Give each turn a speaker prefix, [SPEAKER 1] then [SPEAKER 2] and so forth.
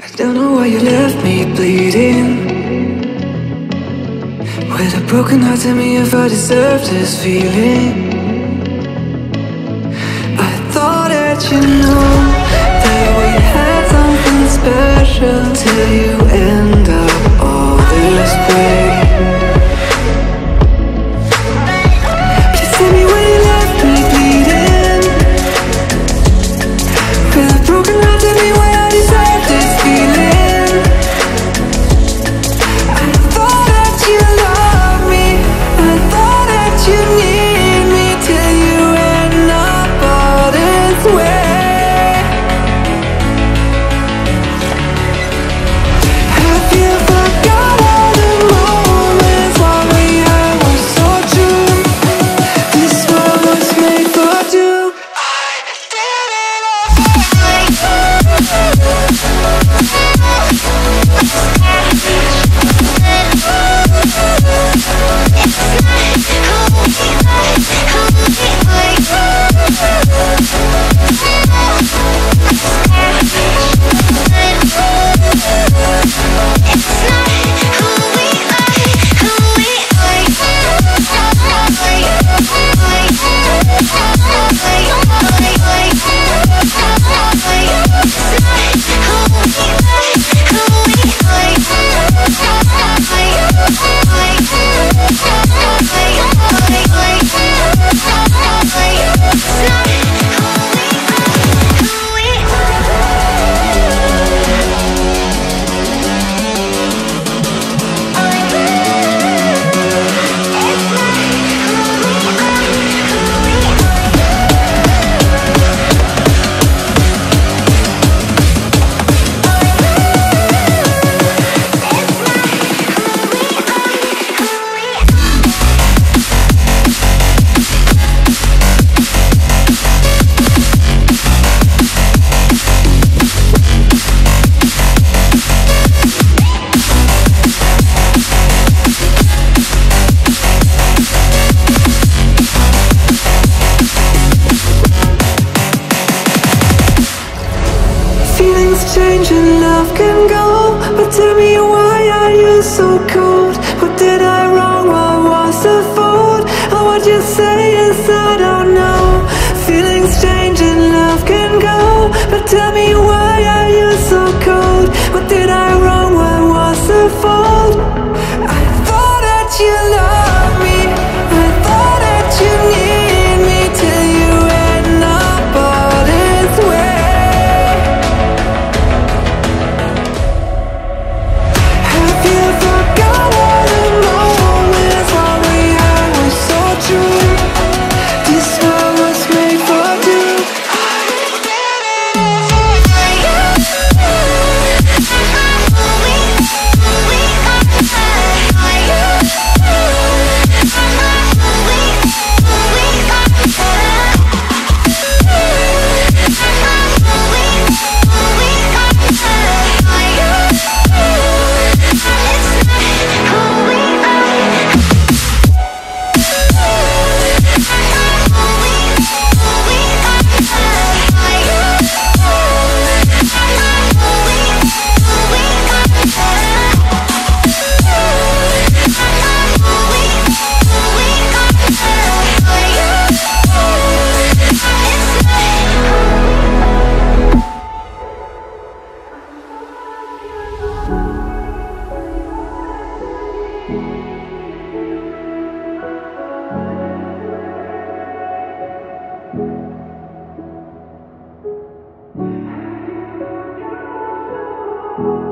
[SPEAKER 1] Don't know why you left me bleeding. With a broken heart, tell me if I deserve this feeling. I thought that you know that we had something special till you end up all this way. Please tell me why you left me bleeding. With a broken heart, tell me why I deserve this feeling. I thought that you loved me, I thought that you need me till you end up all this way. Have you forgot all the moments while we had were so true? This world was made for two. I did it change and love can go, but tell me why are you so cold? What did I wrong? What was the fault? Or what you say is I don't know. Feelings change and love can go, but tell me why are you so cold? What did I wrong? What was the fault? I thought that you loved me, I thought that you need me till you end up all this way.
[SPEAKER 2] You